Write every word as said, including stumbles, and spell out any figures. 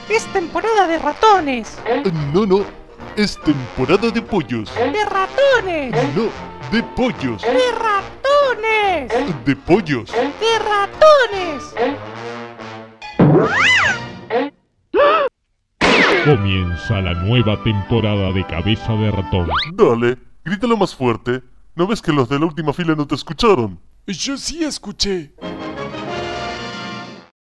Es temporada de ratones. No, no, es temporada de pollos. ¡De ratones! No, de pollos. ¡De ratones! De pollos. ¡De ratones! Comienza la nueva temporada de Cabeza de Ratón. Dale, grítalo más fuerte. ¿No ves que los de la última fila no te escucharon? Yo sí escuché.